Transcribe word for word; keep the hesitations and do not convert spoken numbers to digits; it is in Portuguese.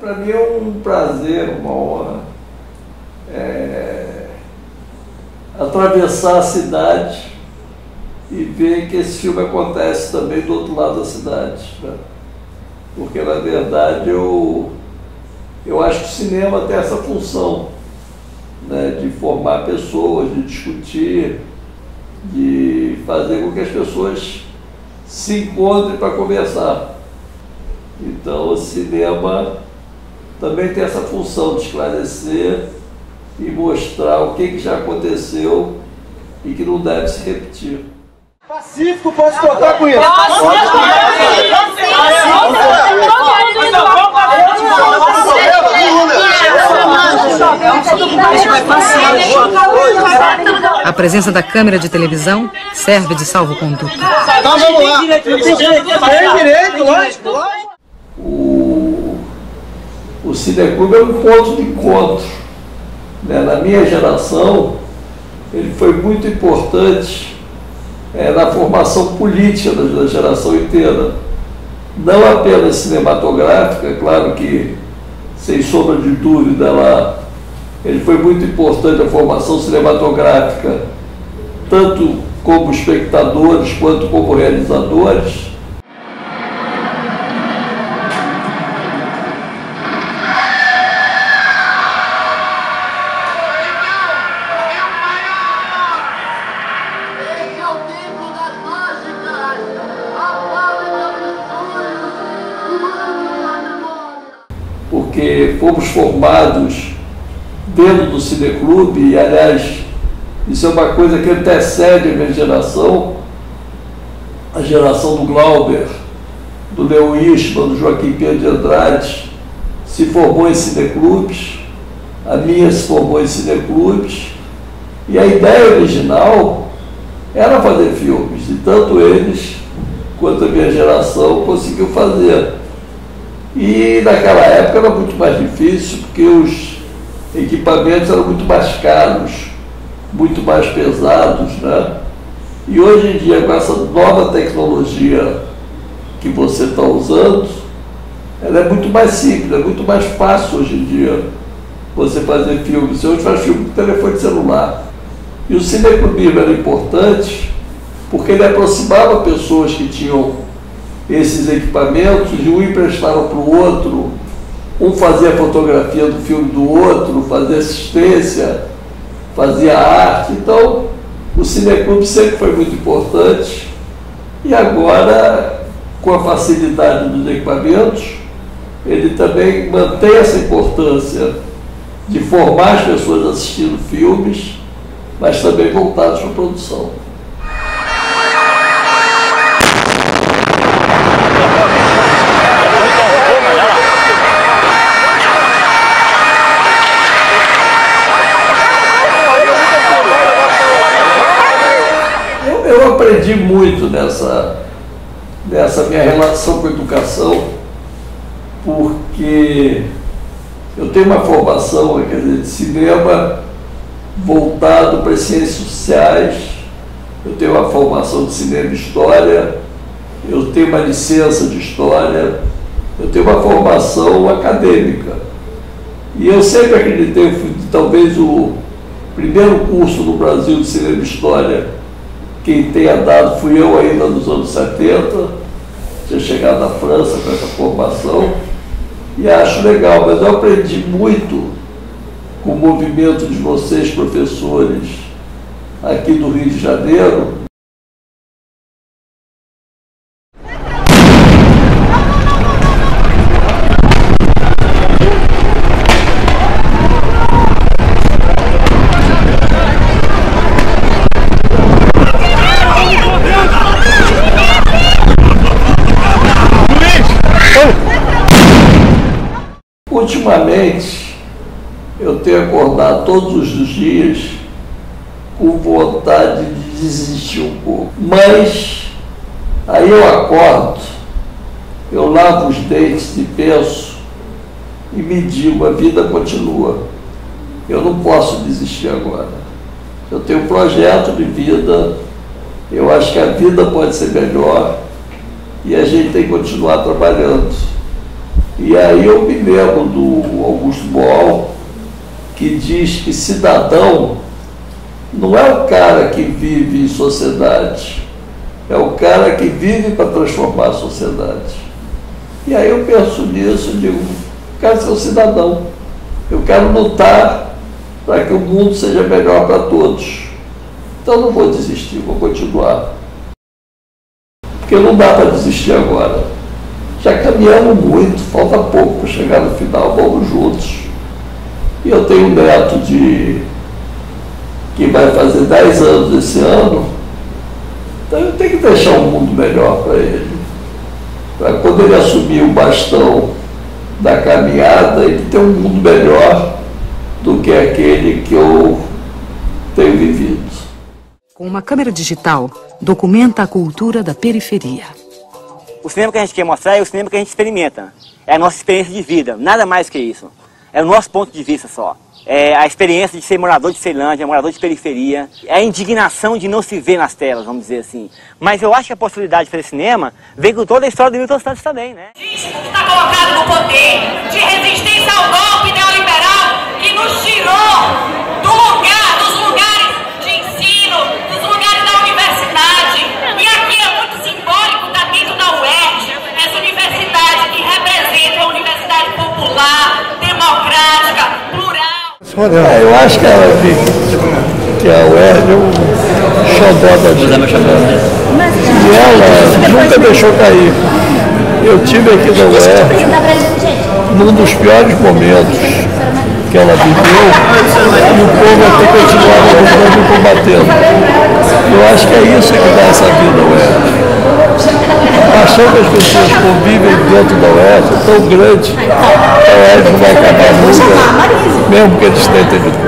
Para mim é um prazer, uma honra é, atravessar a cidade e ver que esse filme acontece também do outro lado da cidade, né? Porque, na verdade, eu, eu acho que o cinema tem essa função, né, de formar pessoas, de discutir, de fazer com que as pessoas se encontrem para conversar. Então, o cinema também tem essa função de esclarecer e mostrar o que, que já aconteceu e que não deve se repetir. Pacífico, pode contar com isso. A presença da câmera de televisão serve de salvo-conduto. Então vamos lá. Tem direito, lógico. O, o Cineclube é um ponto de encontro, né? Na minha geração, ele foi muito importante é, na formação política da, da geração inteira. Não apenas cinematográfica, claro que, sem sombra de dúvida, ela, ele foi muito importante na formação cinematográfica, tanto como espectadores quanto como realizadores. Porque fomos formados dentro do Cineclube, e, aliás, isso é uma coisa que antecede a minha geração, a geração do Glauber, do Leo Ishman, do Joaquim Pedro de Andrade, se formou em cineclubes, a minha se formou em cineclubes, e a ideia original era fazer filmes, e tanto eles quanto a minha geração conseguiu fazer. E naquela época era muito mais difícil, porque os equipamentos eram muito mais caros, muito mais pesados, né? E hoje em dia, com essa nova tecnologia que você está usando, ela é muito mais simples, é muito mais fácil hoje em dia você fazer filme. Você hoje faz filme com telefone celular. E o cineclubismo era importante porque ele aproximava pessoas que tinham esses equipamentos, e um emprestava para o outro, um fazia a fotografia do filme do outro, fazia assistência, fazia arte. Então, o Cineclube sempre foi muito importante, e agora, com a facilidade dos equipamentos, ele também mantém essa importância de formar as pessoas assistindo filmes, mas também voltados para a produção. Eu aprendi muito nessa, nessa minha relação com a educação, porque eu tenho uma formação, quer dizer, de cinema voltado para as ciências sociais, eu tenho uma formação de cinema e história, eu tenho uma licença de história, eu tenho uma formação acadêmica. E eu sempre acreditei, fui, talvez o primeiro curso no Brasil de cinema e história, quem tenha dado fui eu ainda nos anos setenta, tinha chegado na França com essa formação, e acho legal, mas eu aprendi muito com o movimento de vocês, professores, aqui do Rio de Janeiro. Ultimamente, eu tenho acordado todos os dias com vontade de desistir um pouco. Mas aí eu acordo, eu lavo os dentes e penso e me digo, a vida continua. Eu não posso desistir agora. Eu tenho um projeto de vida, eu acho que a vida pode ser melhor e a gente tem que continuar trabalhando. E aí eu me lembro do Augusto Boal, que diz que cidadão não é o cara que vive em sociedade, é o cara que vive para transformar a sociedade. E aí eu penso nisso e digo, eu quero ser um cidadão, eu quero lutar para que o mundo seja melhor para todos. Então não vou desistir, vou continuar. Porque não dá para desistir agora. Já caminhamos muito, falta pouco para chegar no final, vamos juntos. E eu tenho um neto de que vai fazer dez anos esse ano, então eu tenho que deixar um mundo melhor para ele. Para quando ele assumir o bastão da caminhada, ele ter um mundo melhor do que aquele que eu tenho vivido. Com uma câmera digital, documenta a cultura da periferia. O cinema que a gente quer mostrar é o cinema que a gente experimenta. É a nossa experiência de vida, nada mais que isso. É o nosso ponto de vista só. É a experiência de ser morador de Ceilândia, morador de periferia. É a indignação de não se ver nas telas, vamos dizer assim. Mas eu acho que a possibilidade de fazer cinema vem com toda a história do Milton Santos também, né? Está colocado no poder de resistência ao golpe neoliberal que nos tirou do lugar, dos lugares de ensino, dos lugares da universidade. E aqui é muito simbólico, está dentro da U E R J, essa universidade que representa a universidade popular, democrática, plural. É, eu acho que, ela, que, que a U E R J é um xodó da gente. E ela nunca deixou cair. Eu tive aqui na U E R J num dos piores momentos que ela viveu e o povo até continuava lutando e combatendo. Eu acho que é isso que dá essa vida à U E R J. A paixão que as pessoas convivem dentro da U E R J é tão grande que a U E R J não vai acabar nunca, mesmo que eles tentem